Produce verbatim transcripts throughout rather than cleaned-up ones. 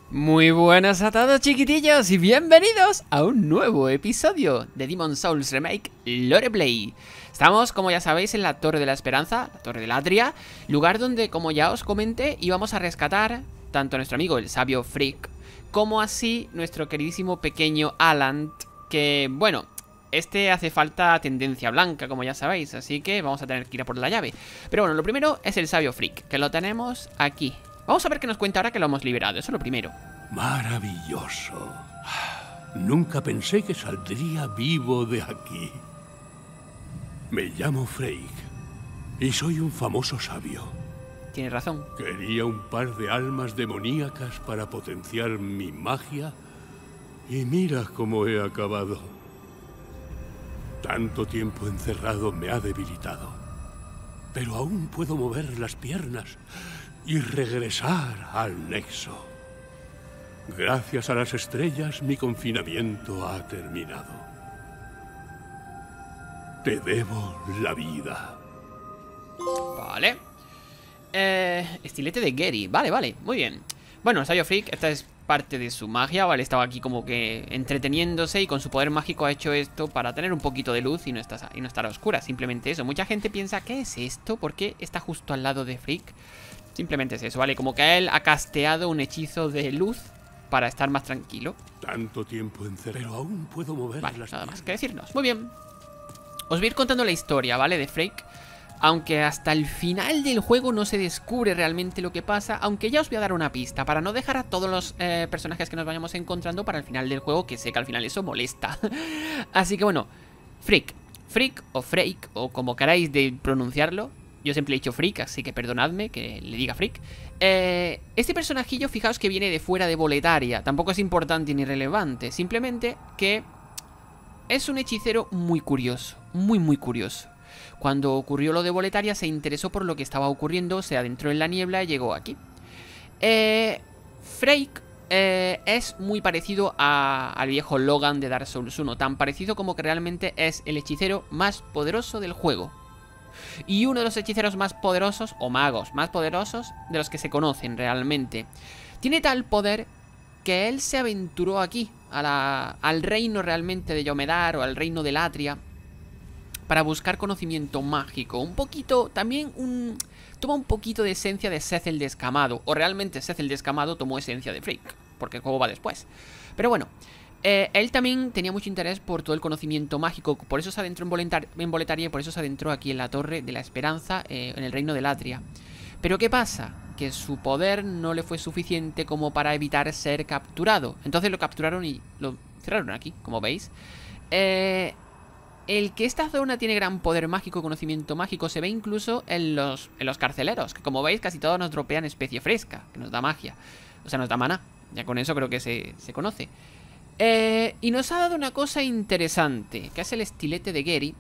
Muy buenas a todos, chiquitillos, y bienvenidos a un nuevo episodio de Demon's Souls Remake Loreplay. Estamos, como ya sabéis, en la Torre de la Esperanza, la Torre de Latria, lugar donde, como ya os comenté, íbamos a rescatar tanto a nuestro amigo el sabio Frick, como así nuestro queridísimo pequeño Alant, que, bueno, este hace falta tendencia blanca, como ya sabéis, así que vamos a tener que ir a por la llave. Pero bueno, lo primero es el sabio Frick, que lo tenemos aquí. Vamos a ver qué nos cuenta ahora que lo hemos liberado, eso es lo primero. Maravilloso. Nunca pensé que saldría vivo de aquí. Me llamo Freik y soy un famoso sabio. Tienes razón. Quería un par de almas demoníacas para potenciar mi magia y mira cómo he acabado. Tanto tiempo encerrado me ha debilitado, pero aún puedo mover las piernas y regresar al Nexo. Gracias a las estrellas, mi confinamiento ha terminado. Te debo la vida. Vale. Eh, estilete de Gary. Vale, vale, muy bien. Bueno, el sabio Frick, esta es parte de su magia, ¿vale? Estaba aquí como que entreteniéndose y con su poder mágico ha hecho esto para tener un poquito de luz y no, está, y no estar a oscuras. Simplemente eso. Mucha gente piensa, ¿qué es esto? ¿Por qué está justo al lado de Frick? Simplemente es eso, ¿vale? Como que él ha casteado un hechizo de luz para estar más tranquilo. Tanto tiempo encerrado, pero aún puedo mover Vale, las nada más piernas. que decirnos. Muy bien. Os voy a ir contando la historia, ¿vale? De Frick. Aunque hasta el final del juego no se descubre realmente lo que pasa. Aunque ya os voy a dar una pista para no dejar a todos los eh, personajes que nos vayamos encontrando para el final del juego, que sé que al final eso molesta. Así que bueno, Frick. Frick o Freik, o como queráis de pronunciarlo. Yo siempre he dicho Frick, así que perdonadme que le diga Frick. eh, Este personajillo, fijaos que viene de fuera de Boletaria. Tampoco es importante ni relevante. Simplemente que es un hechicero muy curioso. Muy muy curioso. Cuando ocurrió lo de Boletaria se interesó por lo que estaba ocurriendo, se adentró en la niebla y llegó aquí. eh, Freik eh, es muy parecido a, al viejo Logan de Dark Souls uno. Tan parecido como que realmente es el hechicero más poderoso del juego. Y uno de los hechiceros más poderosos, o magos más poderosos, de los que se conocen realmente. Tiene tal poder que él se aventuró aquí, a la, al reino realmente de Yomedar o al reino de Latria, para buscar conocimiento mágico. Un poquito, también un... toma un poquito de esencia de Seth el Descamado. O realmente Seth el Descamado tomó esencia de Frick, porque el juego va después. Pero bueno, eh, él también tenía mucho interés por todo el conocimiento mágico. Por eso se adentró en, Boletar en Boletaria y por eso se adentró aquí en la Torre de la Esperanza, eh, en el reino de Latria. Pero ¿qué pasa? Que su poder no le fue suficiente como para evitar ser capturado. Entonces lo capturaron y lo cerraron aquí, como veis. Eh... El que esta zona tiene gran poder mágico, conocimiento mágico, se ve incluso en los, en los carceleros, que como veis casi todos nos dropean especie fresca, que nos da magia, o sea, nos da maná, ya con eso creo que se, se conoce. Eh, y nos ha dado una cosa interesante, que es el estilete de Gary,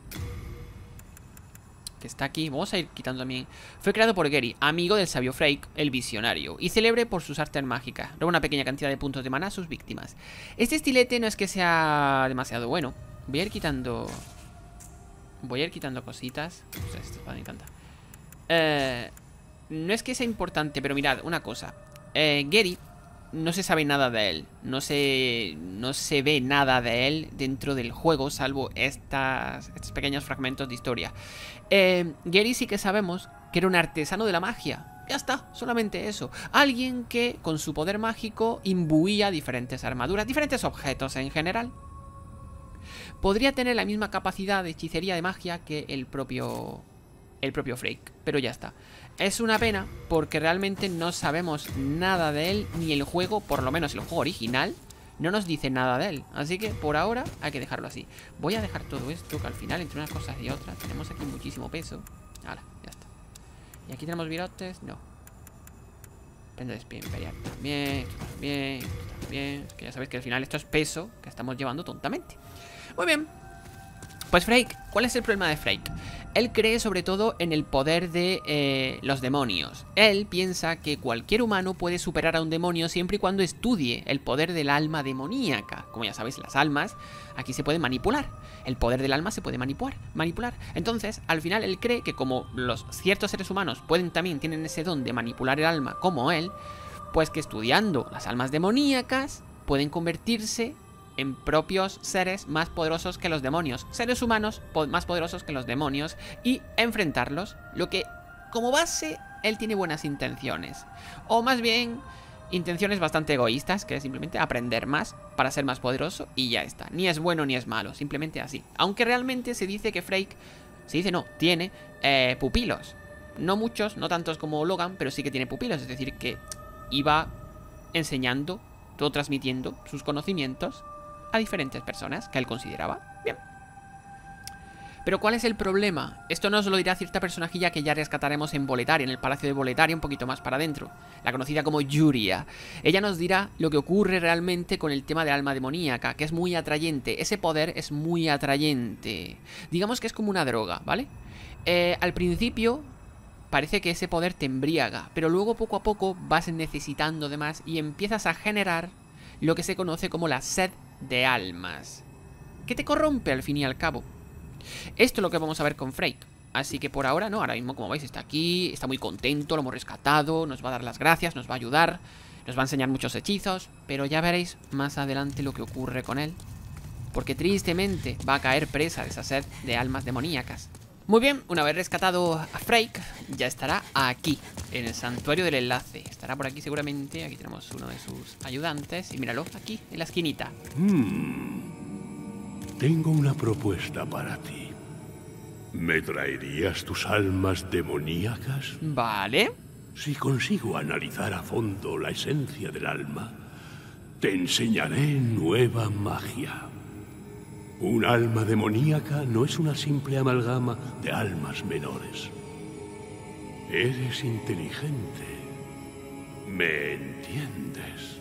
que está aquí. Vamos a ir quitando también. Fue creado por Gary, amigo del sabio Freik, el visionario, y célebre por sus artes mágicas. Roba una pequeña cantidad de puntos de maná a sus víctimas. Este estilete no es que sea demasiado bueno. Voy a ir quitando... Voy a ir quitando cositas. O sea, esto me encanta. Eh, no es que sea importante, pero mirad, una cosa. Eh, Gary, no se sabe nada de él. No se, no se ve nada de él dentro del juego, salvo estas, estos pequeños fragmentos de historia. Eh, Gary sí que sabemos que era un artesano de la magia. Ya está, solamente eso. Alguien que con su poder mágico imbuía diferentes armaduras, diferentes objetos en general. Podría tener la misma capacidad de hechicería de magia que el propio el propio Freik, pero ya está. Es una pena porque realmente no sabemos nada de él, ni el juego, por lo menos el juego original, no nos dice nada de él. Así que por ahora hay que dejarlo así. Voy a dejar todo esto, que al final entre unas cosas y otras tenemos aquí muchísimo peso. Hala, ya está. Y aquí tenemos virotes, no. Prenda de espía imperial también, esto también, esto también. Es que ya sabéis que al final esto es peso que estamos llevando tontamente. Muy bien. Pues Freik, ¿cuál es el problema de Freik? Él cree sobre todo en el poder de eh, los demonios. Él piensa que cualquier humano puede superar a un demonio siempre y cuando estudie el poder del alma demoníaca. Como ya sabéis, las almas aquí se pueden manipular. El poder del alma se puede manipular. manipular. Entonces, al final él cree que como los ciertos seres humanos pueden también, tienen ese don de manipular el alma como él, Pues que estudiando las almas demoníacas pueden convertirse en propios seres más poderosos que los demonios. Seres humanos po- más poderosos que los demonios y enfrentarlos. Lo que, como base, él tiene buenas intenciones. O más bien, intenciones bastante egoístas, que es simplemente aprender más para ser más poderoso y ya está. Ni es bueno ni es malo, simplemente así. Aunque realmente se dice que Freik, se dice no, tiene eh, pupilos. No muchos, no tantos como Logan, pero sí que tiene pupilos. Es decir, que iba enseñando, todo transmitiendo sus conocimientos a diferentes personas que él consideraba bien. Pero ¿cuál es el problema? Esto nos lo dirá cierta personajilla que ya rescataremos en Boletaria, en el Palacio de Boletaria, un poquito más para adentro, la conocida como Yuria. Ella nos dirá lo que ocurre realmente con el tema del alma demoníaca, que es muy atrayente. Ese poder es muy atrayente. Digamos que es como una droga, ¿vale? Eh, al principio parece que ese poder te embriaga, pero luego poco a poco vas necesitando de más y empiezas a generar lo que se conoce como la sed de almas, que te corrompe al fin y al cabo. Esto es lo que vamos a ver con Freik. Así que por ahora no, ahora mismo como veis está aquí, está muy contento, lo hemos rescatado, nos va a dar las gracias, nos va a ayudar, nos va a enseñar muchos hechizos, pero ya veréis más adelante lo que ocurre con él, porque tristemente va a caer presa de esa sed de almas demoníacas. Muy bien, una vez rescatado a Freik, ya estará aquí, en el santuario del enlace. Estará por aquí seguramente, aquí tenemos uno de sus ayudantes, y míralo, aquí, en la esquinita. Hmm. Tengo una propuesta para ti. ¿Me traerías tus almas demoníacas? Vale. Si consigo analizar a fondo la esencia del alma, te enseñaré nueva magia. Un alma demoníaca no es una simple amalgama de almas menores. Eres inteligente. ¿Me entiendes?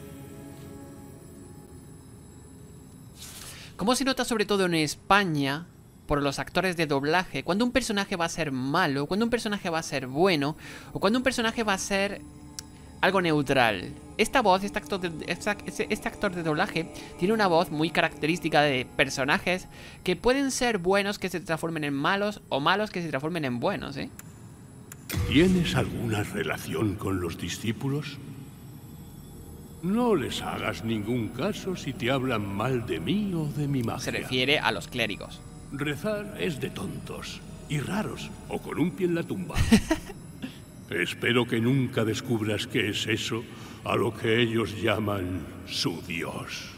Como se nota sobre todo en España, por los actores de doblaje, cuando un personaje va a ser malo, cuando un personaje va a ser bueno, o cuando un personaje va a ser algo neutral. Esta voz, este actor, de, este, este actor de doblaje tiene una voz muy característica de personajes que pueden ser buenos que se transformen en malos o malos que se transformen en buenos, ¿eh? ¿Tienes alguna relación con los discípulos? No les hagas ningún caso si te hablan mal de mí o de mi magia. Se refiere a los clérigos. Rezar es de tontos y raros, o con un pie en la tumba. Espero que nunca descubras qué es eso a lo que ellos llaman su Dios.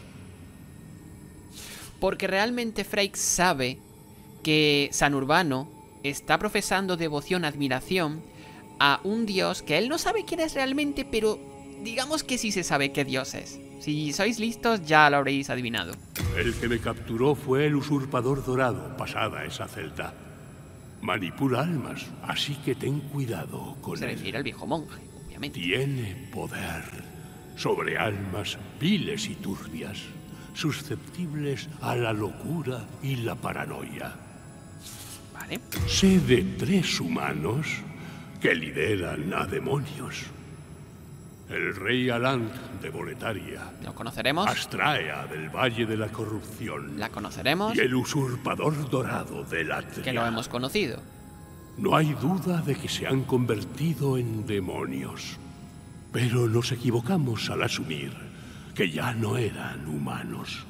Porque realmente Freik sabe que San Urbano está profesando devoción, admiración a un dios que él no sabe quién es realmente, pero digamos que sí se sabe qué dios es. Si sois listos ya lo habréis adivinado. El que me capturó fue el usurpador dorado, pasada esa celda. Manipula almas, así que ten cuidado con él. Se refiere al viejo monje, obviamente. Tiene poder sobre almas viles y turbias, susceptibles a la locura y la paranoia. Vale. Sé de tres humanos que lideran a demonios. El rey Alant de Boletaria. Lo conoceremos. Astrea del Valle de la Corrupción. La conoceremos. Y el usurpador dorado de la Atria. Que lo hemos conocido. No hay duda de que se han convertido en demonios. Pero nos equivocamos al asumir que ya no eran humanos.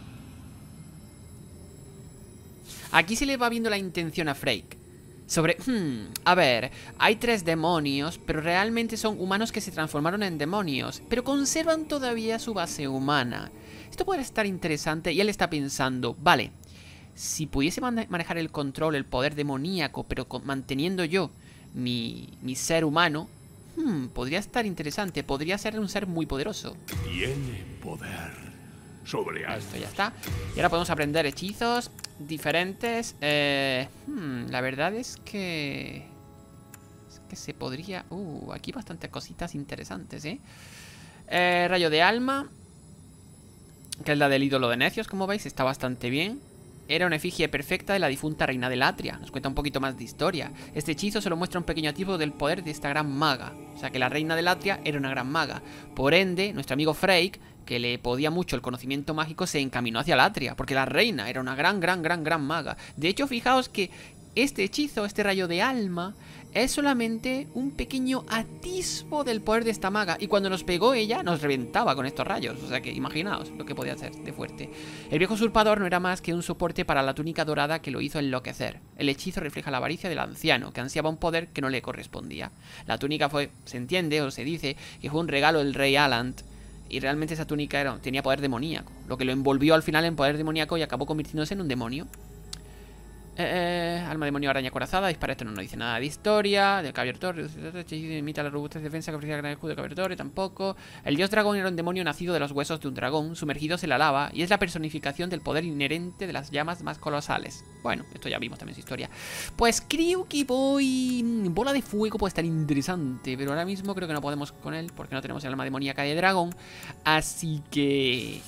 Aquí se le va viendo la intención a Freik. Sobre, hmm, a ver, hay tres demonios, pero realmente son humanos que se transformaron en demonios, pero conservan todavía su base humana. Esto puede estar interesante y él está pensando, vale, si pudiese man manejar el control, el poder demoníaco, pero manteniendo yo mi, mi ser humano, hmm, podría estar interesante, podría ser un ser muy poderoso. Tiene poder sobre algo. Esto ya está. Y ahora podemos aprender hechizos diferentes. Eh, hmm, la verdad es que... Es que se podría... Uh, aquí bastantes cositas interesantes, ¿eh? eh Rayo de alma, que es la del ídolo de necios, como veis, está bastante bien. Era una efigie perfecta de la difunta reina de Latria. Nos cuenta un poquito más de historia. Este hechizo solo muestra un pequeño atisbo del poder de esta gran maga. O sea que la reina de Latria era una gran maga. Por ende, nuestro amigo Freik, que le podía mucho el conocimiento mágico, se encaminó hacia Latria, porque la reina era una gran, gran, gran, gran maga. De hecho, fijaos que este hechizo, este rayo de alma, es solamente un pequeño atisbo del poder de esta maga. Y cuando nos pegó ella, nos reventaba con estos rayos. O sea que imaginaos lo que podía hacer de fuerte. El viejo usurpador no era más que un soporte para la túnica dorada que lo hizo enloquecer. El hechizo refleja la avaricia del anciano, que ansiaba un poder que no le correspondía. La túnica fue, se entiende o se dice, que fue un regalo del rey Alant. Y realmente esa túnica era, tenía poder demoníaco, lo que lo envolvió al final en poder demoníaco y acabó convirtiéndose en un demonio. Eh, alma demonio araña corazada. Dispara, esto no nos dice nada de historia. Del Caballero imita la robustez de defensa que ofrecía el gran escudo de Caballero tampoco. El dios dragón era un demonio nacido de los huesos de un dragón, sumergidos en la lava, y es la personificación del poder inherente de las llamas más colosales. Bueno, esto ya vimos también su historia. Pues creo que voy... Bola de fuego puede estar interesante, pero ahora mismo creo que no podemos con él, porque no tenemos el alma demoníaca de dragón. Así que...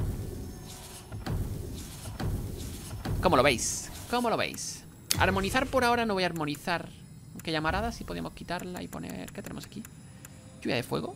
¿Cómo lo veis? ¿Cómo lo veis? Armonizar por ahora no voy a armonizar. Aunque llamarada sí podemos quitarla y poner... ¿Qué tenemos aquí? Lluvia de fuego.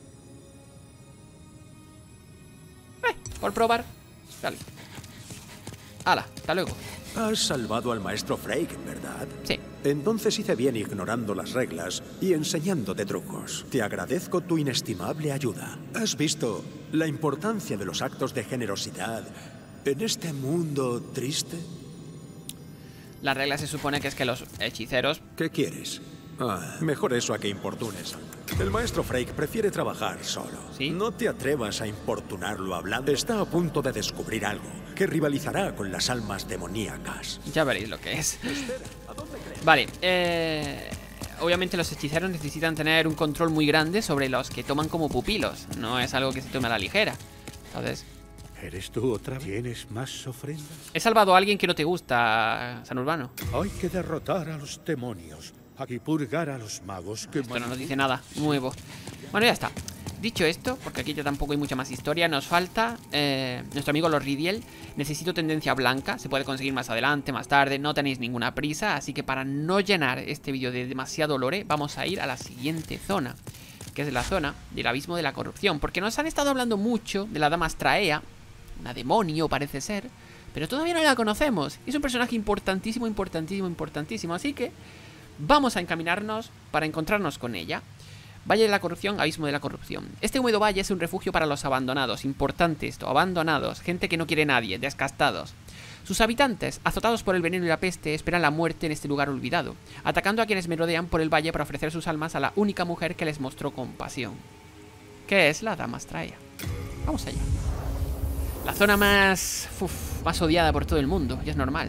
Eh, por probar. Vale. Hala, hasta luego. Has salvado al maestro Freyk, ¿verdad? Sí. Entonces hice bien ignorando las reglas y enseñándote trucos. Te agradezco tu inestimable ayuda. ¿Has visto la importancia de los actos de generosidad en este mundo triste? La regla se supone que es que los hechiceros... ¿Qué quieres? Ah, mejor eso a que importunes. El maestro Freyk prefiere trabajar solo. ¿Sí? No te atrevas a importunarlo hablando. Está a punto de descubrir algo que rivalizará con las almas demoníacas. Ya veréis lo que es. Vale, eh... obviamente los hechiceros necesitan tener un control muy grande sobre los que toman como pupilos. No es algo que se tome a la ligera. Entonces... ¿Eres tú otra vez? ¿Tienes más ofrendas? He salvado a alguien que no te gusta, San Urbano. Hay que derrotar a los demonios. Hay que purgar a los magos que... Esto no nos dice nada nuevo. Bueno, ya está. Dicho esto, porque aquí ya tampoco hay mucha más historia, nos falta eh, nuestro amigo Lord Ridiel. Necesito tendencia blanca, se puede conseguir más adelante, más tarde, no tenéis ninguna prisa. Así que para no llenar este vídeo de demasiado lore, vamos a ir a la siguiente zona, que es la zona del abismo de la corrupción. Porque nos han estado hablando mucho de la dama Astraea, una demonio parece ser, pero todavía no la conocemos. Es un personaje importantísimo, importantísimo, importantísimo. Así que vamos a encaminarnos para encontrarnos con ella. Valle de la corrupción, abismo de la corrupción. Este húmedo valle es un refugio para los abandonados. Importante esto, abandonados, gente que no quiere a nadie, descastados. Sus habitantes, azotados por el veneno y la peste, esperan la muerte en este lugar olvidado, atacando a quienes merodean por el valle para ofrecer sus almas a la única mujer que les mostró compasión, que es la dama Astraea. Vamos allá. La zona más... Uf, más odiada por todo el mundo, y es normal.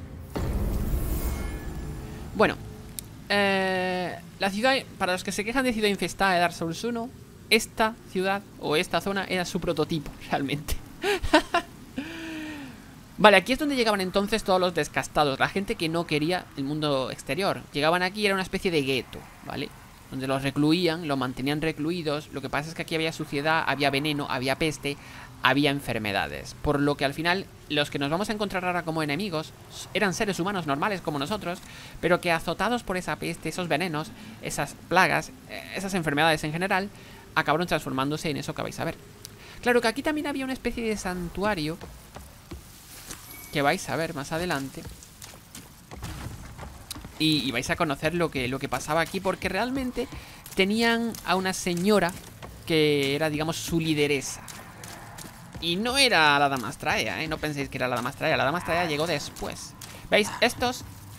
Bueno, eh, la ciudad, para los que se quejan de ciudad infestada de Dark Souls uno, esta ciudad o esta zona era su prototipo, realmente. Vale, aquí es donde llegaban entonces todos los descastados, la gente que no quería el mundo exterior. Llegaban aquí y era una especie de gueto, ¿vale? Donde los recluían, los mantenían recluidos. Lo que pasa es que aquí había suciedad, había veneno, había peste, había enfermedades. Por lo que al final los que nos vamos a encontrar ahora como enemigos eran seres humanos normales como nosotros, pero que azotados por esa peste, esos venenos, esas plagas, esas enfermedades en general, acabaron transformándose en eso que vais a ver. Claro que aquí también había una especie de santuario que vais a ver más adelante. Y, y vais a conocer lo que, lo que pasaba aquí, porque realmente tenían a una señora que era, digamos, su lideresa. Y no era la dama Astraea, ¿eh? No penséis que era la dama Astraea. La dama Astraea llegó después. ¿Veis? Estos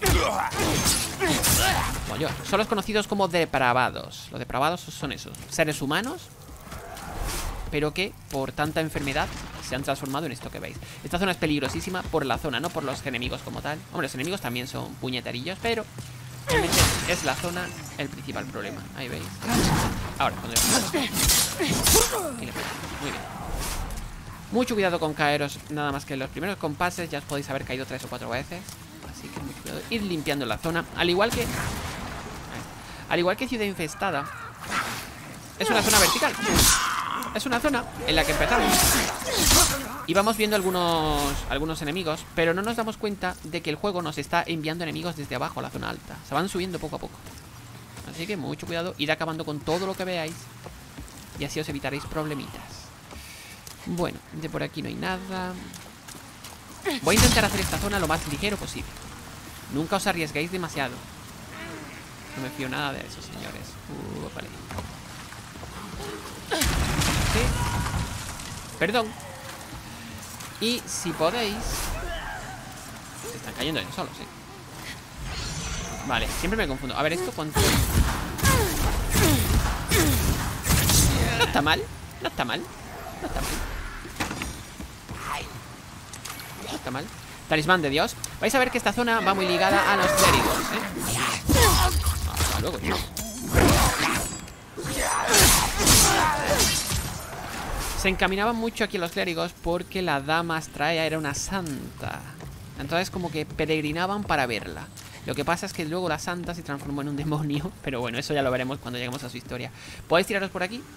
como yo, son los conocidos como depravados. Los depravados son esos seres humanos, pero que por tanta enfermedad se han transformado en esto que veis. Esta zona es peligrosísima por la zona, no por los enemigos como tal. Hombre, los enemigos también son puñetarillos, pero realmente es la zona el principal problema. Ahí veis. Ahora, cuando yo... Muy bien. Mucho cuidado con caeros, nada más que en los primeros compases. Ya os podéis haber caído tres o cuatro veces, así que mucho cuidado. Ir limpiando la zona. Al igual que... Al igual que Ciudad Infestada, es una zona vertical. Es una zona en la que empezamos y vamos viendo algunos, algunos enemigos, pero no nos damos cuenta de que el juego nos está enviando enemigos desde abajo a la zona alta. Se van subiendo poco a poco. Así que mucho cuidado, ir acabando con todo lo que veáis y así os evitaréis problemitas. Bueno, de por aquí no hay nada. Voy a intentar hacer esta zona lo más ligero posible. Nunca os arriesguéis demasiado. No me fío nada de esos señores. Uh, vale. Sí. Perdón. Y si podéis... Se están cayendo ellos solos, sí. Vale, siempre me confundo. A ver, ¿esto cuánto? No está mal. No está mal. No está mal. No está mal. Talismán de Dios. Vais a ver que esta zona va muy ligada a los clérigos, ¿eh? Hasta luego, tío. Se encaminaban mucho aquí los clérigos porque la dama Astraea era una santa. Entonces como que peregrinaban para verla. Lo que pasa es que luego la santa se transformó en un demonio. Pero bueno, eso ya lo veremos cuando lleguemos a su historia. Podéis tiraros por aquí.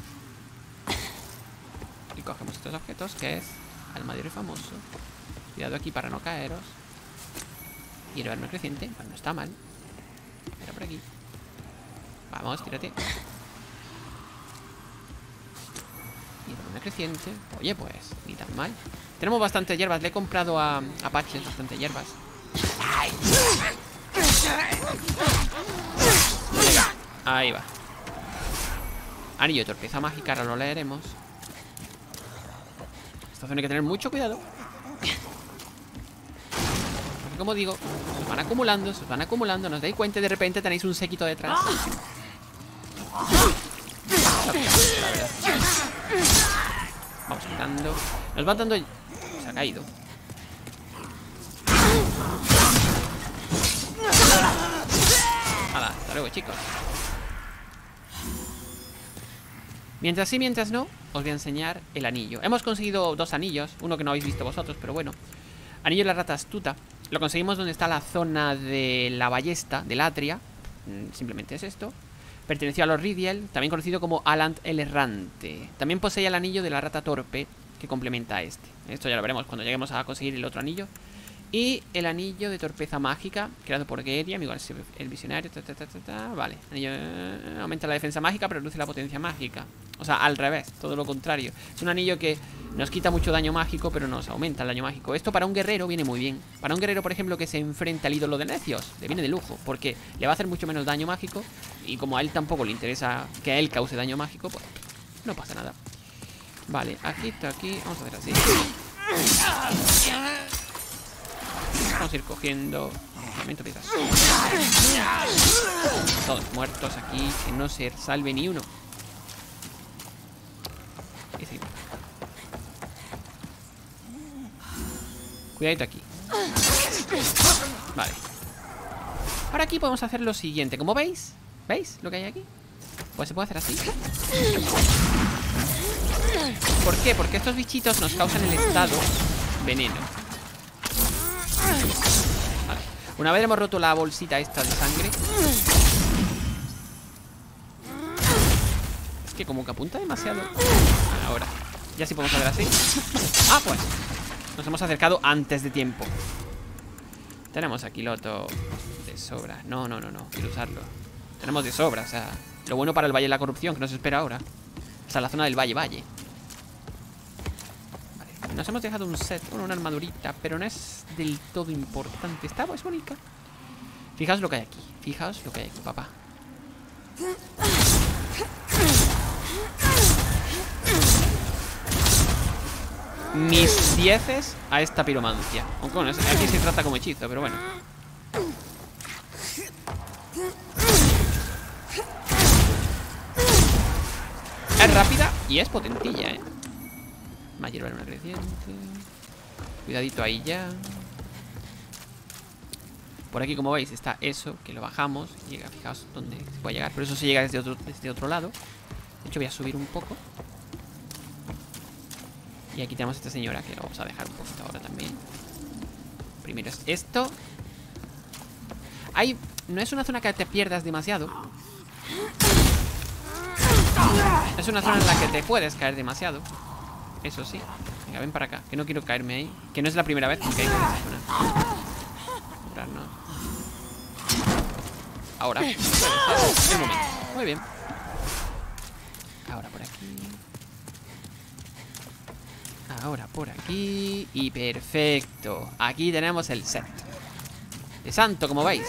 Y cogemos estos objetos, que es al mayor y famoso. Cuidado aquí para no caeros. Y el verme creciente, bueno, no está mal. Mira por aquí. Vamos, tírate. Y el verme creciente. Oye, pues, ni tan mal. Tenemos bastantes hierbas, le he comprado a, a Patches bastantes hierbas. Ahí va. Anillo de torpeza mágica, ahora lo leeremos. Esta zona hay que tener mucho cuidado. Porque como digo, se van acumulando, se van acumulando. Nos dais cuenta y de repente tenéis un séquito detrás. Vamos quitando. Nos van dando... Se ha caído. Nada, hasta luego, chicos. Mientras sí, mientras no, os voy a enseñar el anillo. Hemos conseguido dos anillos, uno que no habéis visto vosotros, pero bueno. Anillo de la rata astuta. Lo conseguimos donde está la zona de la ballesta, de Latria. Simplemente es esto. Perteneció a los Ridiel, también conocido como Alant el Errante. También posee el anillo de la rata torpe, que complementa a este. Esto ya lo veremos cuando lleguemos a conseguir el otro anillo. Y el anillo de torpeza mágica, creado por Geriam, igual el visionario, ta, ta, ta, ta, ta. Vale, anillo eh, aumenta la defensa mágica, pero reduce la potencia mágica. O sea, al revés, todo lo contrario. Es un anillo que nos quita mucho daño mágico, pero nos aumenta el daño mágico. Esto para un guerrero viene muy bien. Para un guerrero, por ejemplo, que se enfrenta al ídolo de necios, le viene de lujo, porque le va a hacer mucho menos daño mágico. Y como a él tampoco le interesa que a él cause daño mágico, pues no pasa nada. Vale, aquí, aquí, vamos a hacer así. Vamos a ir cogiendo. Momento, piezas. Todos muertos aquí. Que no se salve ni uno. Y seguimos. Cuidadito aquí. Vale. Ahora aquí podemos hacer lo siguiente. Como veis, ¿veis lo que hay aquí? Pues se puede hacer así. ¿Por qué? Porque estos bichitos nos causan el estado veneno. Vale. Una vez hemos roto la bolsita esta de sangre. Es que como que apunta demasiado. Ahora, ya sí podemos hacer así. Ah, pues nos hemos acercado antes de tiempo. Tenemos aquí loto de sobra. No, no, no, no, quiero usarlo. Tenemos de sobra, o sea, lo bueno para el Valle de la Corrupción, que nos espera ahora. O sea, la zona del Valle Valle. Vale, nos hemos dejado un set, bueno, una armadurita, pero no es del todo importante. Está, pues, bonita. Fijaos lo que hay aquí, fijaos lo que hay aquí, papá. Mis dieces a esta piromancia. Aunque bueno, aquí se trata como hechizo, pero bueno. Es rápida y es potentilla, eh. Mayor una creciente. Cuidadito ahí ya. Por aquí, como veis, está eso, que lo bajamos. Llega, fijaos dónde se puede llegar. Pero eso se llega desde otro, desde otro lado. De hecho, voy a subir un poco. Y aquí tenemos a esta señora, que lo vamos a dejar un poquito ahora también. Primero es esto. Hay... No es una zona que te pierdas demasiado. Es una zona en la que te puedes caer demasiado. Eso sí. Venga, ven para acá, que no quiero caerme ahí. Que no es la primera vez que caigo en esa zona. Ahora no. Ahora. Puede ser. Un momento. Muy bien. Ahora por aquí. Ahora por aquí. Y perfecto. Aquí tenemos el set de santo, como veis.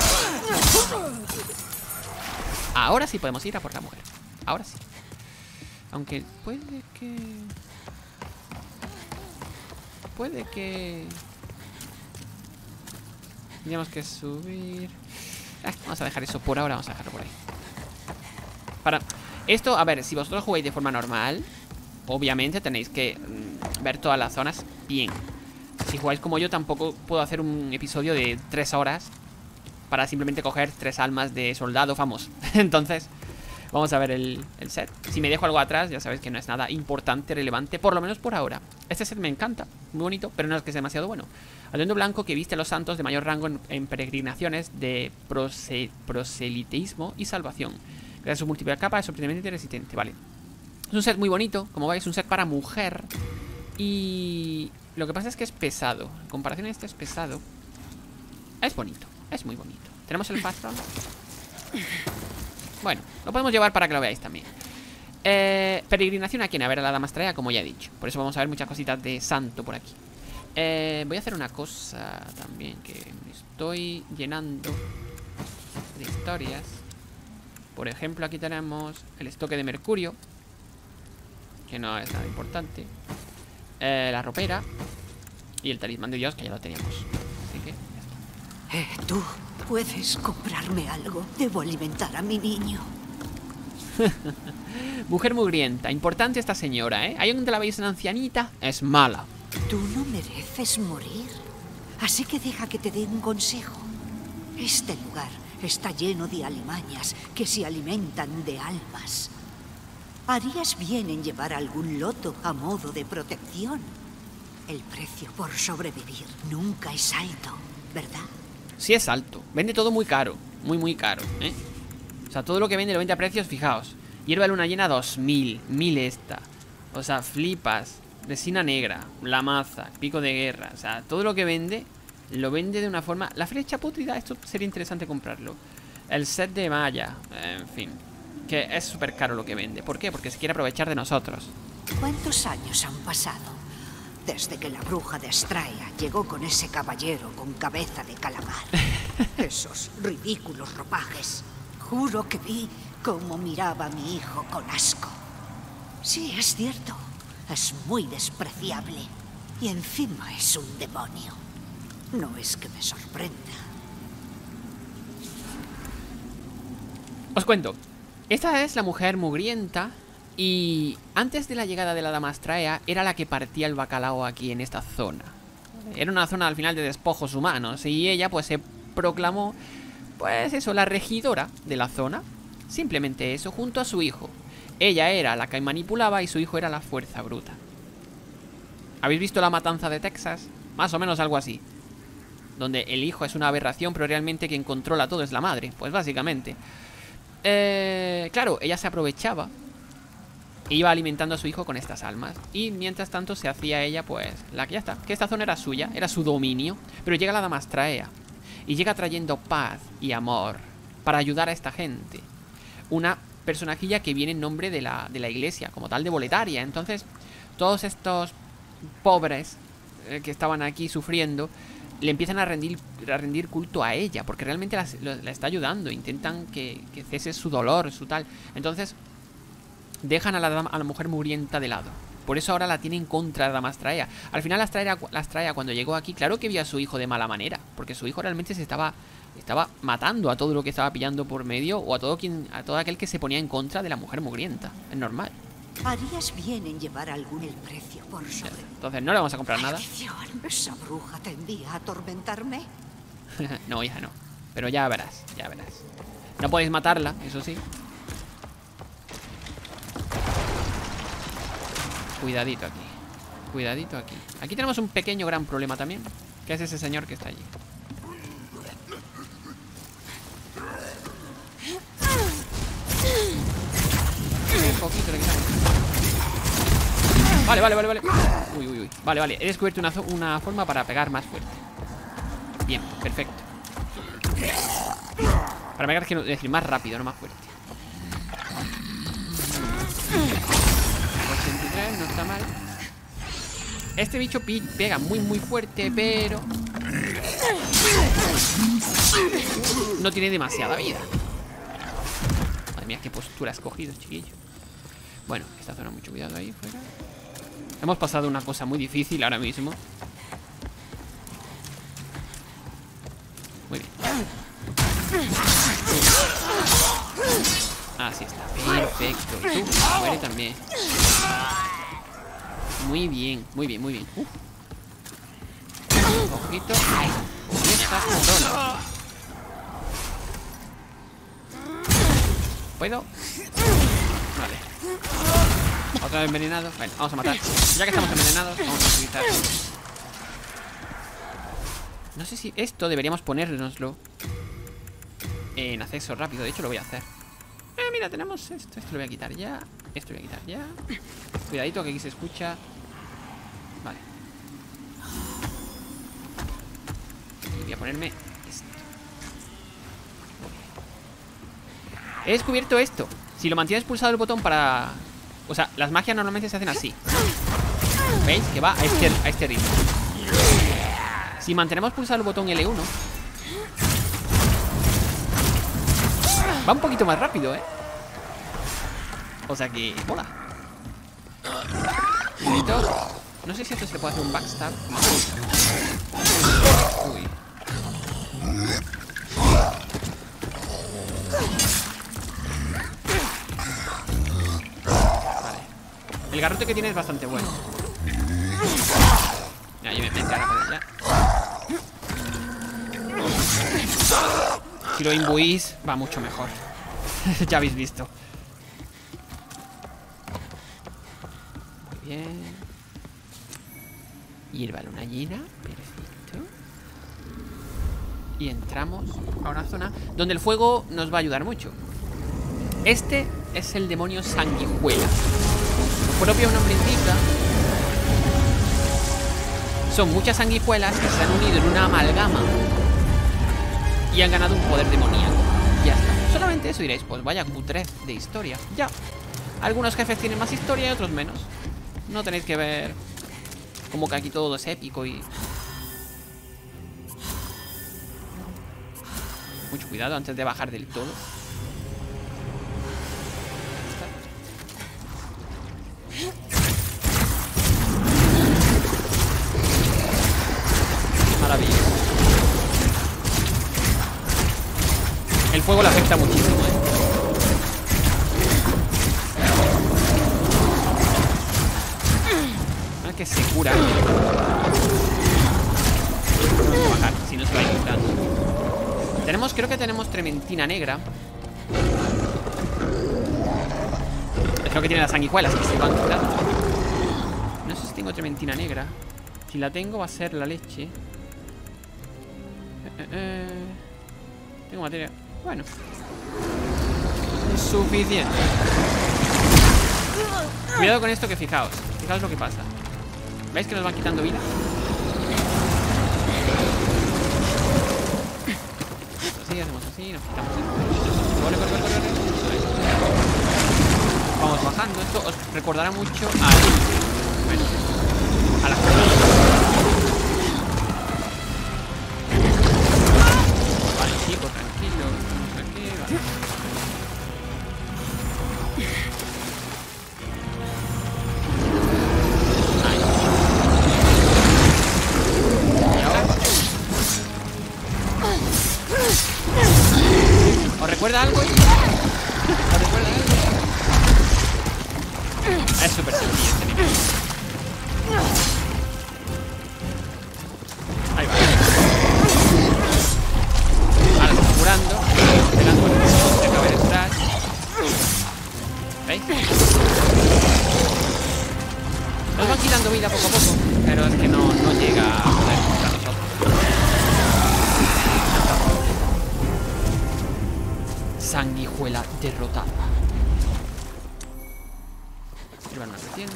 Ahora sí podemos ir a por la mujer. Ahora sí. Aunque puede que... Puede que... Tenemos que subir... Ah, vamos a dejar eso por ahora, vamos a dejarlo por ahí. Para... Esto, a ver, si vosotros jugáis de forma normal, obviamente tenéis que mm, ver todas las zonas bien. Si jugáis como yo, tampoco puedo hacer un episodio de tres horas para simplemente coger tres almas de soldado famoso. Entonces, vamos a ver el, el set. Si me dejo algo atrás, ya sabéis que no es nada importante, relevante, por lo menos por ahora. Este set me encanta, muy bonito, pero no es que sea demasiado bueno. Atuendo blanco que viste a los santos de mayor rango en, en peregrinaciones de prose, proselitismo y salvación. Gracias a su múltiple capa es sorprendentemente resistente, vale. Es un set muy bonito, como veis, un set para mujer. Y lo que pasa es que es pesado. En comparación a este es pesado. Es bonito, es muy bonito. ¿Tenemos el fast roll? Bueno, lo podemos llevar para que lo veáis también. eh, Peregrinación a quién, a ver a la Damastraya, como ya he dicho. Por eso vamos a ver muchas cositas de santo por aquí. eh, Voy a hacer una cosa también, que me estoy llenando de historias. Por ejemplo, aquí tenemos el estoque de mercurio, que no es nada importante. eh, La ropera y el talismán de Dios, que ya lo teníamos. Así que ya está. Eh, tú, ¿puedes comprarme algo? Debo alimentar a mi niño. Mujer mugrienta, importante esta señora, ¿eh? Ahí donde la veis, una ancianita, es mala. Tú no mereces morir. Así que deja que te dé un consejo. Este lugar está lleno de alimañas que se alimentan de almas. Harías bien en llevar algún loto a modo de protección. El precio por sobrevivir nunca es alto, ¿verdad? Sí es alto, vende todo muy caro, muy muy caro, ¿eh? O sea, todo lo que vende lo vende a precios, fijaos. Hierba de luna llena, dos mil, mil esta. O sea, flipas, resina negra, la maza, pico de guerra. O sea, todo lo que vende, lo vende de una forma... La flecha pútrida, esto sería interesante comprarlo. El set de malla, en fin. Que es súper caro lo que vende. ¿Por qué? Porque se quiere aprovechar de nosotros. ¿Cuántos años han pasado desde que la bruja de Astraea llegó con ese caballero con cabeza de calamar? Esos ridículos ropajes. Juro que vi cómo miraba a mi hijo con asco. Sí, es cierto. Es muy despreciable. Y encima es un demonio. No es que me sorprenda. Os cuento. Esta es la mujer mugrienta. Y antes de la llegada de la Damastraya era la que partía el bacalao aquí en esta zona. Era una zona al final de despojos humanos. Y ella pues se proclamó, pues eso, la regidora de la zona. Simplemente eso, junto a su hijo. Ella era la que manipulaba y su hijo era la fuerza bruta. ¿Habéis visto la matanza de Texas? Más o menos algo así. Donde el hijo es una aberración, pero realmente quien controla todo es la madre. Pues básicamente eh, claro, ella se aprovechaba. Iba alimentando a su hijo con estas almas. Y mientras tanto se hacía ella, pues, la que ya está. Que esta zona era suya, era su dominio. Pero llega la Damastraya y llega trayendo paz y amor para ayudar a esta gente. Una personajilla que viene en nombre de la, de la iglesia, como tal de Boletaria. Entonces, todos estos pobres eh, que estaban aquí sufriendo, le empiezan a rendir, a rendir culto a ella, porque realmente la, la está ayudando. Intentan que, que cese su dolor, su tal. Entonces dejan a la, a la mujer mugrienta de lado. Por eso ahora la tiene en contra de Damastraya. Al final la Astraea, la Astraea cuando llegó aquí, claro que vio a su hijo de mala manera, porque su hijo realmente se estaba, estaba matando a todo lo que estaba pillando por medio, o a todo quien, a todo aquel que se ponía en contra de la mujer mugrienta. Es normal. Harías bien en llevar algún el precio por sobre... Entonces no le vamos a comprar nada. Maldición, ¿esa bruja tendía a atormentarme? No, hija, no. Pero ya verás, ya verás. No podéis matarla, eso sí. Cuidadito aquí. Cuidadito aquí. Aquí tenemos un pequeño gran problema también, que es ese señor que está allí. Un poquito le quitamos. Vale, vale, vale, vale. Uy, uy, uy. Vale, vale. He descubierto una, una forma para pegar más fuerte. Bien, perfecto. Para pegar, quiero decir, más rápido, no más fuerte. ochenta y tres, no está mal. Este bicho pega muy, muy fuerte, pero... no tiene demasiada vida. Madre mía, qué postura has cogido, chiquillo. Bueno, esta zona, mucho cuidado ahí fuera. Hemos pasado una cosa muy difícil ahora mismo. Muy bien. Así está, perfecto. Y tú, muere también. Muy bien, muy bien, muy bien. Uf. Ojito. Y esta zona. ¿Puedo? Vale. Otra vez envenenado. Bueno, vamos a matar. Ya que estamos envenenados, vamos a utilizar. No sé si esto deberíamos ponérnoslo en acceso rápido. De hecho, lo voy a hacer. Eh, mira, tenemos esto. Esto lo voy a quitar ya. Esto lo voy a quitar ya. Cuidadito que aquí se escucha. Vale. Y voy a ponerme esto. He descubierto esto. Si lo mantienes pulsado el botón para... O sea, las magias normalmente se hacen así. ¿Veis? Que va a este, a este ritmo. Si mantenemos pulsado el botón L uno, va un poquito más rápido, ¿eh? O sea que... mola. No sé si esto se le puede hacer un backstab. Uy. Vale. El garrote que tiene es bastante bueno. Ya, yo me meto ahora por allá. Si lo imbuís, va mucho mejor. Ya habéis visto. Muy bien. Hierba luna llena. Perfecto. Y entramos a una zona donde el fuego nos va a ayudar mucho. Este es el demonio sanguijuela. Su propio nombre indica. Son muchas sanguijuelas que se han unido en una amalgama y han ganado un poder demoníaco. Ya está. Solamente eso diréis, pues vaya cutre de historia. Ya. Algunos jefes tienen más historia y otros menos. No tenéis que ver como que aquí todo es épico y... Mucho cuidado antes de bajar del todo. Maravilloso. El fuego le afecta muchísimo, ¿eh? Ah, que se cura. Vamos a bajar, si no se va a ir quitando. Tenemos, creo que tenemos trementina negra. Es lo que tiene las sanguijuelas, que se van quitando. No sé si tengo trementina negra. Si la tengo va a ser la leche. Eh, eh, tengo materia. Bueno, suficiente. Cuidado con esto, que fijaos. Fijaos lo que pasa. ¿Veis que nos van quitando vida? Así, hacemos así, nos quitamos esto. Corre, corre, corre, corre. Vamos bajando. Esto os recordará mucho a... Bueno, a la Vale, chicos, tranquilo. Tranquilo, vale. Ahí. Y ahora... ¿Os recuerda algo? ¿Os recuerda algo? Es súper sencillo este nivel. Ahí va. Ahora se está curando. Esperando el tiempo de caber el trash. ¿Veis? Nos van quitando vida poco a poco, pero es que no, no llega a poder contra nosotros. Sanguijuela derrotada. Llevar una serpiente.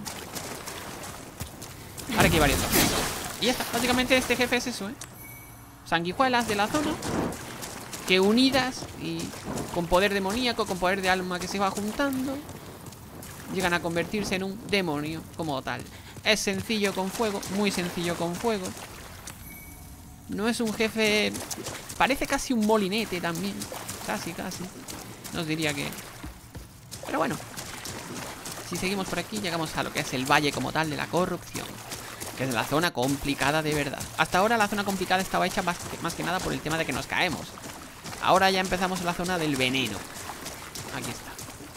Ahora aquí hay varios objetos. Y ya está. Básicamente este jefe es eso, ¿eh? Sanguijuelas de la zona que unidas y con poder demoníaco, con poder de alma que se va juntando, llegan a convertirse en un demonio como tal. Es sencillo con fuego, muy sencillo con fuego. No es un jefe... Parece casi un molinete también. Casi, casi. No os diría que... Pero bueno. Si seguimos por aquí, llegamos a lo que es el valle como tal de la corrupción. Que es la zona complicada de verdad. Hasta ahora la zona complicada estaba hecha más que, más que nada por el tema de que nos caemos. Ahora ya empezamos en la zona del veneno. Aquí está.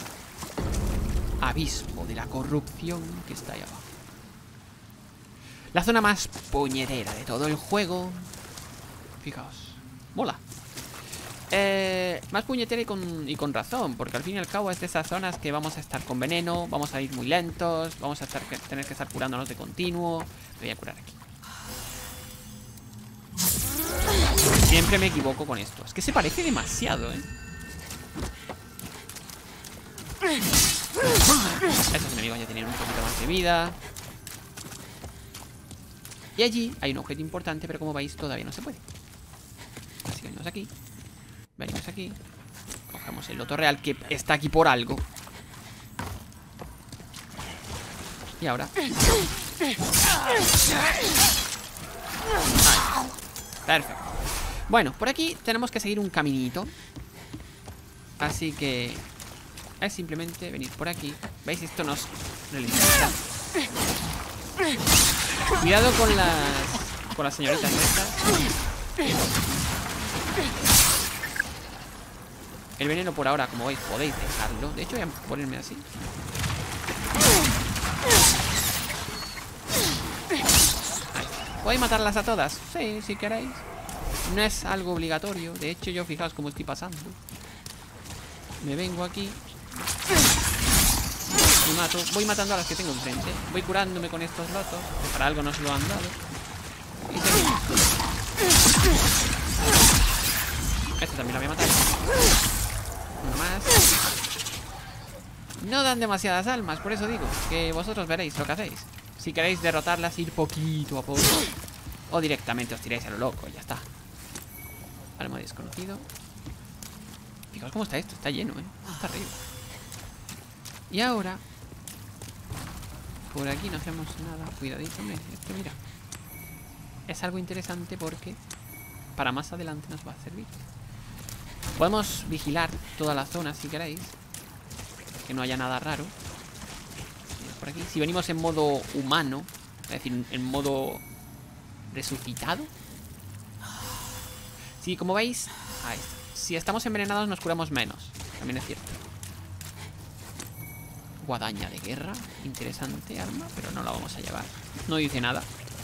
Abismo de la corrupción que está ahí abajo. La zona más puñetera de todo el juego. Fijaos. Mola. Eh, más puñetera y con, y con razón. Porque al fin y al cabo es de esas zonas que vamos a estar con veneno. Vamos a ir muy lentos. Vamos a estar, tener que estar curándonos de continuo. Me voy a curar aquí. Siempre me equivoco con esto. Es que se parece demasiado, ¿eh? Estos enemigos ya tienen un poquito más de vida. Y allí hay un objeto importante, pero como veis todavía no se puede. Así que venimos aquí. Venimos aquí. Cogemos el loto real que está aquí por algo. Y ahora ahí. Perfecto. Bueno, por aquí tenemos que seguir un caminito. Así que es simplemente venir por aquí. ¿Veis? Esto nos ralentiza. Cuidado con las Con las señoritas estas. El veneno por ahora, como veis, podéis dejarlo. De hecho voy a ponerme así. Ahí. ¿Podéis matarlas a todas? Sí, si queréis. No es algo obligatorio. De hecho yo, fijaos cómo estoy pasando. Me vengo aquí y mato. Voy matando a las que tengo enfrente. Voy curándome con estos lotos, que para algo nos lo han dado. Y seguimos. Este también lo voy a matar. Uno más. No dan demasiadas almas, por eso digo que vosotros veréis lo que hacéis. Si queréis derrotarlas, ir poquito a poco. O directamente os tiráis a lo loco y ya está. Alma desconocido. Fijaos cómo está esto, está lleno, ¿eh? Está arriba. Y ahora por aquí no hacemos nada. Cuidadito, hombre. Esto, mira, es algo interesante porque para más adelante nos va a servir. Podemos vigilar toda la zona si queréis, que no haya nada raro. Por aquí, si venimos en modo humano, es decir, en modo resucitado. Sí, como veis, ahí está. Si estamos envenenados nos curamos menos. También es cierto. Guadaña de guerra. Interesante arma, pero no la vamos a llevar. No dice nada.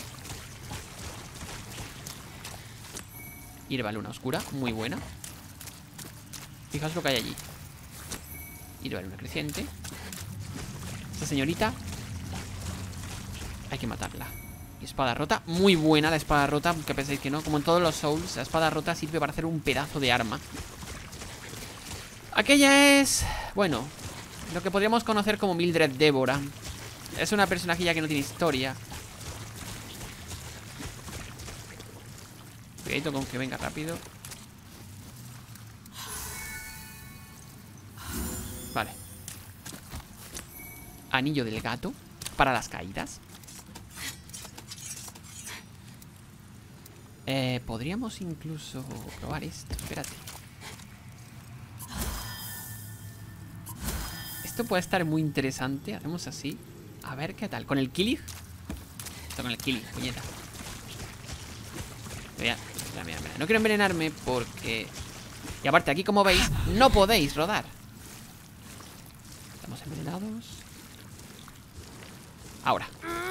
Hierba luna oscura, muy buena. Fijaos lo que hay allí. Hierba luna creciente. Esta señorita hay que matarla. Y espada rota, muy buena la espada rota, aunque penséis que no. Como en todos los Souls, la espada rota sirve para hacer un pedazo de arma. Aquella es, bueno, lo que podríamos conocer como Mildred Débora. Es una personajilla que no tiene historia. Cuidadito con que venga rápido. Vale. Anillo del gato para las caídas. Eh, podríamos incluso probar esto. Espérate. Esto puede estar muy interesante. Hacemos así. A ver qué tal. ¿Con el Killing? Esto con el Killing, puñeta. Mira, mira, mira, mira. No quiero envenenarme porque... Y aparte, aquí como veis, no podéis rodar. Estamos envenenados. Ahora.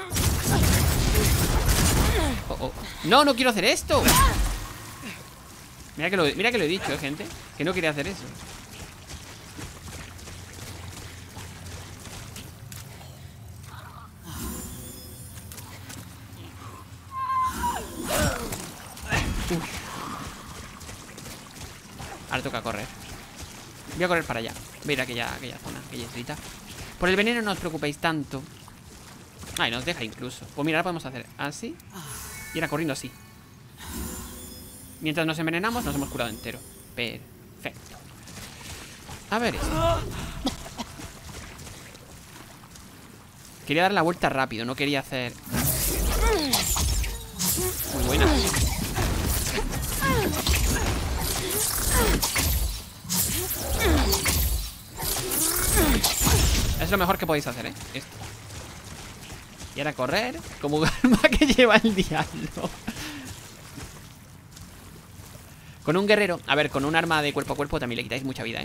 Oh, oh. No, no quiero hacer esto. Mira que lo, mira que lo he dicho, eh, gente. Que no quería hacer eso. Uf. Ahora toca correr. Voy a correr para allá. Voy a ir a aquella, aquella zona, aquella islita. Por el veneno no os preocupéis tanto. Ay, nos deja incluso. Pues mira, ahora podemos hacer así. Y ahora corriendo así. Mientras nos envenenamos, nos hemos curado entero. Perfecto. A ver esto. Quería dar la vuelta rápido, no quería hacer... Muy buena. Es lo mejor que podéis hacer, ¿eh? Esto. Y ahora correr como arma que lleva el diablo. Con un guerrero, a ver, con un arma de cuerpo a cuerpo también le quitáis mucha vida, ¿eh?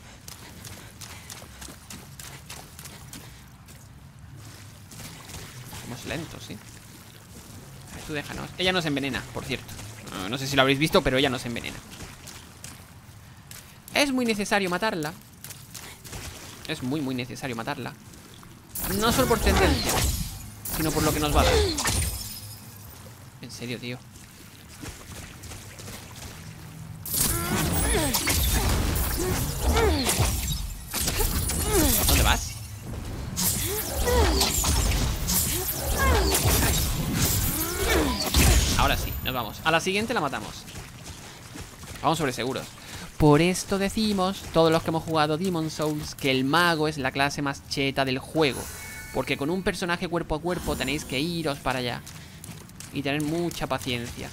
Somos lentos, ¿sí? A ver, tú déjanos. Ella nos envenena, por cierto. No, no sé si lo habréis visto, pero ella nos envenena. Es muy necesario matarla. Es muy, muy necesario matarla. No solo por tendencia, sino por lo que nos va a dar. En serio, tío. ¿Dónde vas? Ahora sí, nos vamos. A la siguiente la matamos. Vamos sobre seguros. Por esto decimos, todos los que hemos jugado Demon's Souls, que el mago es la clase más cheta del juego. Porque con un personaje cuerpo a cuerpo tenéis que iros para allá. Y tener mucha paciencia.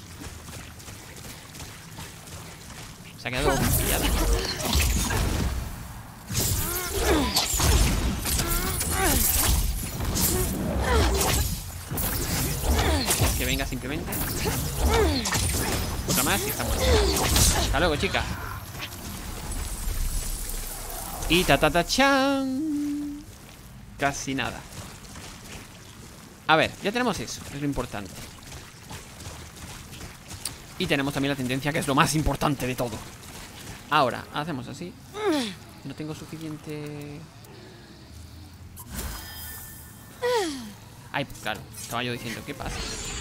Se ha quedado pillado. Que venga simplemente. Otra más y está muerta. Hasta luego, chica. Y ta ta ta chan. Casi nada. A ver, ya tenemos eso, es lo importante. Y tenemos también la tendencia, que es lo más importante de todo. Ahora, hacemos así. No tengo suficiente... Ay, claro, estaba yo diciendo, ¿qué pasa?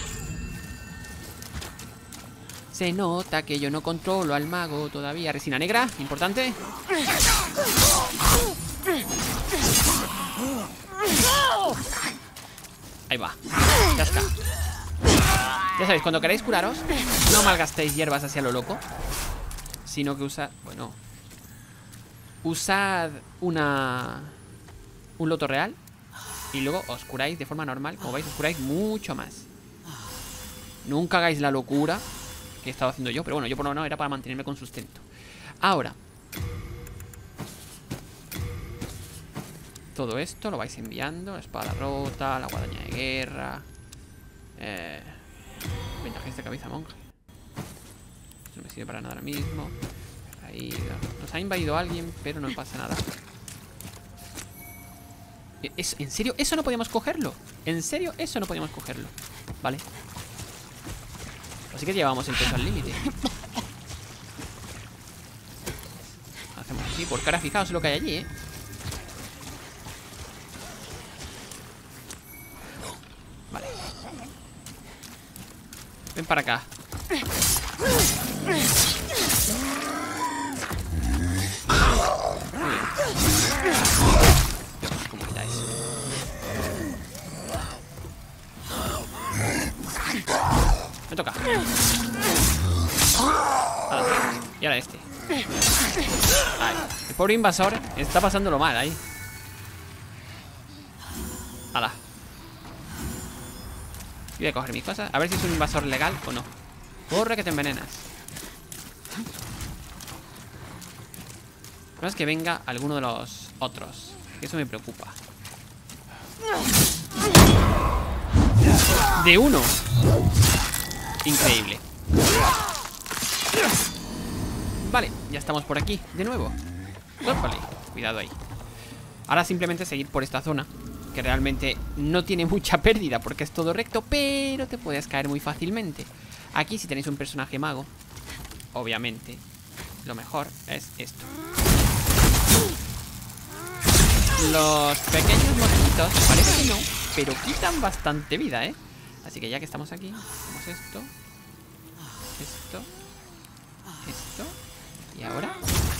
Se nota que yo no controlo al mago todavía. Resina negra, importante. Ahí va. Ya está. Ya sabéis, cuando queráis curaros, no malgastéis hierbas hacia lo loco, sino que usad... Bueno, usad una... un loto real. Y luego os curáis de forma normal. Como veis, os curáis mucho más. Nunca hagáis la locura que he estado haciendo yo. Pero bueno, yo por lo menos era para mantenerme con sustento. Ahora, todo esto lo vais enviando. La espada rota, la guadaña de guerra, eh, ventajista de cabeza monje. No me sirve para nada ahora mismo. Ahí, nos ha invadido alguien, pero no pasa nada. ¿Es, ¿En serio? ¿Eso no podíamos cogerlo? ¿En serio? Eso no podíamos cogerlo. Vale. Así que llevamos el peso al límite. Hacemos así. Por cara, fijaos lo que hay allí, ¿eh? Vale. Ven para acá. Muy bien. ¿Cómo quitáis? Me toca. Ahora, y ahora este. Ahí. El pobre invasor está pasándolo mal ahí. Hala. Voy a coger mis cosas. A ver si es un invasor legal o no. Corre que te envenenas. No es que venga alguno de los otros. Eso me preocupa. De uno. Increíble. Vale, ya estamos por aquí, de nuevo. Vale, cuidado ahí. Ahora simplemente seguir por esta zona, que realmente no tiene mucha pérdida porque es todo recto, pero te puedes caer muy fácilmente. Aquí si tenéis un personaje mago, obviamente lo mejor es esto. Los pequeños mosquitos, parece que no, pero quitan bastante vida, ¿eh? Así que ya que estamos aquí, hacemos esto, esto, esto, y ahora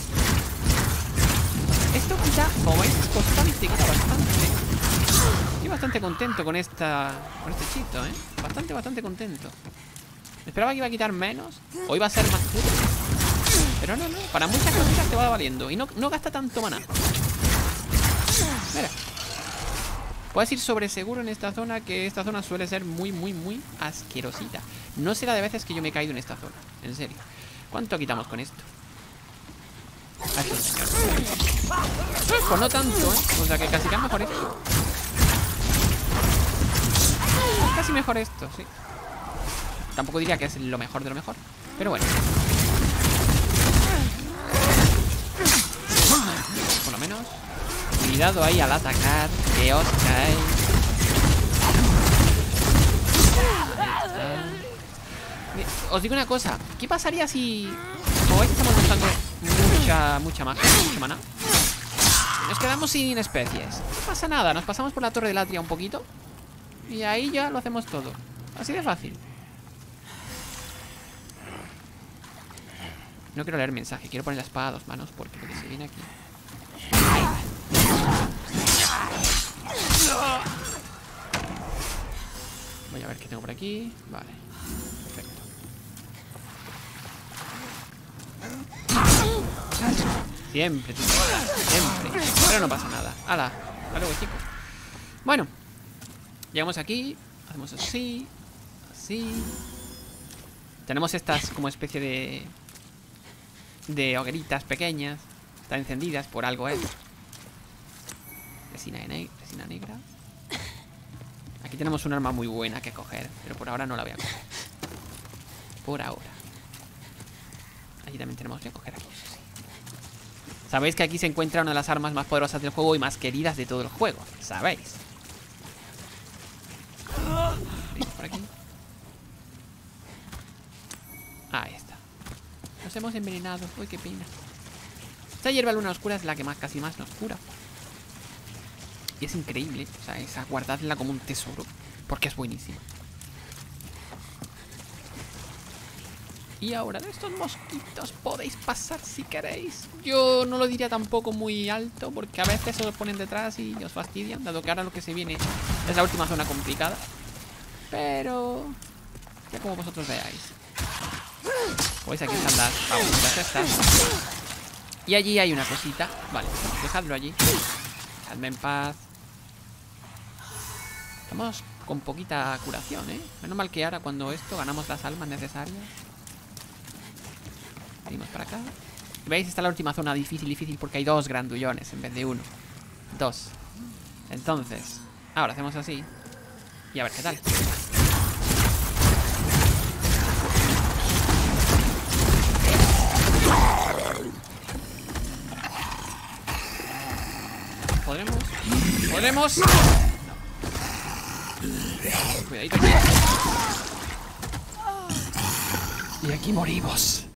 esto quita, como veis, es constante, quita bastante. Estoy bastante contento con esta, con este hechizo, ¿eh? Bastante, bastante contento. Esperaba que iba a quitar menos, o iba a ser más puro, pero no, no, para muchas cositas te va valiendo y no, no gasta tanto maná. Mira. Puedes ir sobre seguro en esta zona, que esta zona suele ser muy, muy, muy asquerosita. No sé la de veces que yo me he caído en esta zona, en serio. ¿Cuánto quitamos con esto? Aquí, pues no tanto, ¿eh? O sea que casi que es mejor esto. Es casi mejor esto, sí. Tampoco diría que es lo mejor de lo mejor, pero bueno. Por lo menos. Cuidado ahí al atacar, que os cae. Os digo una cosa, ¿qué pasaría si, como veis, estamos gastando mucha, mucha magia, mucha mana? Nos quedamos sin especies. No pasa nada, nos pasamos por la torre de Latria un poquito y ahí ya lo hacemos todo. Así de fácil. No quiero leer mensaje, quiero poner la espada a dos manos porque lo que se viene aquí. Voy a ver qué tengo por aquí. Vale, perfecto. Siempre, tío, siempre. Pero no pasa nada. ¡Hala! Hasta luego, chicos. Bueno, llegamos aquí. Hacemos así. Así. Tenemos estas como especie de De hogueritas pequeñas. Están encendidas, por algo es. Resina, ne resina negra. Aquí tenemos un arma muy buena que coger, pero por ahora no la voy a coger. Por ahora. Aquí también tenemos que coger aquí. Sí. Sabéis que aquí se encuentra una de las armas más poderosas del juego y más queridas de todo el juego. ¿Sabéis? Venimos por aquí. Ahí está. Nos hemos envenenado. Uy, qué pena. Esta hierba luna oscura es la que más casi más nos cura. Y es increíble. O sea, esa guardadla como un tesoro. Porque es buenísima. Y ahora de estos mosquitos podéis pasar si queréis. Yo no lo diría tampoco muy alto, porque a veces se os ponen detrás y os fastidian, dado que ahora lo que se viene es la última zona complicada. Pero ya como vosotros veáis. Pues aquí están las pautas estas. Y allí hay una cosita. Vale, dejadlo allí. Dejadme en paz. Estamos con poquita curación, ¿eh? Menos mal que ahora cuando esto ganamos las almas necesarias. Venimos para acá. ¿Veis? Está la última zona difícil, difícil, porque hay dos grandullones en vez de uno. Dos. Entonces, ahora hacemos así. Y a ver qué tal. ¿Podremos? ¿Podremos? Cuidadito aquí. Y aquí morimos.